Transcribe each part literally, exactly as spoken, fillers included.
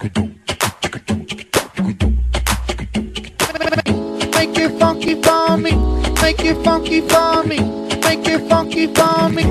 Make it funky for me, make it funky for me, make it funky for me.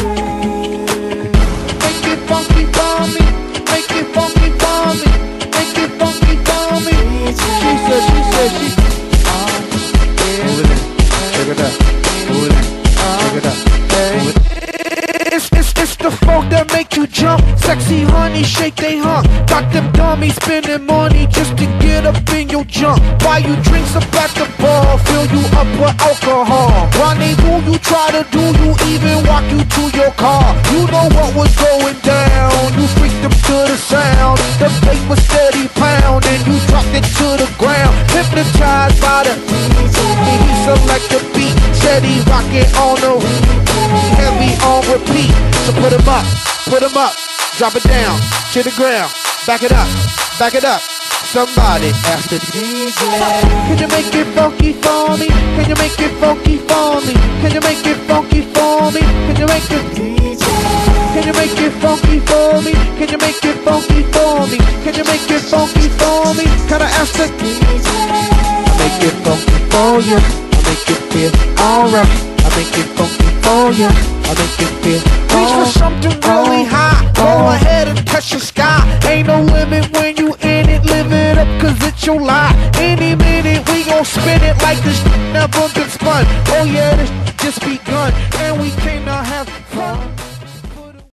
Make it funky for me, make it funky for me, make it funky for me. She said, she said, she. Move it, check it out. Move it, check it out. It's, it's, it's the funk that make you jump. Sexy honey, shake they hump. Got them dummies spending money just to get up in your jump. Buy you drinks up at the bar, fill you up with alcohol. Rendezvous you try to do, you even walk you to your car. You know what was going down, you freaked them to the sound. The bass was steady pound and you dropped it to the ground. Hypnotized by the he select the beat, said he rock it on the heavy on repeat. So put him up, put him up, drop it down to the ground, back it up, back it up. Somebody ask the D J, can you make it funky for me? Can you make it funky for me? Can you make it funky for me? Can you make it D J? Can you make it funky for me? Can you make it funky for me? Can you make it funky for me? Can I ask the D J? I make it funky for you. I make it feel alright. I make it funky for you. I make it feel alright. Reach for something really high. Go ahead and touch the sky. Ain't no limit when you in it. Live it up cause it's your life. Any minute we gon' spin it like this never been spun. Oh yeah, this just be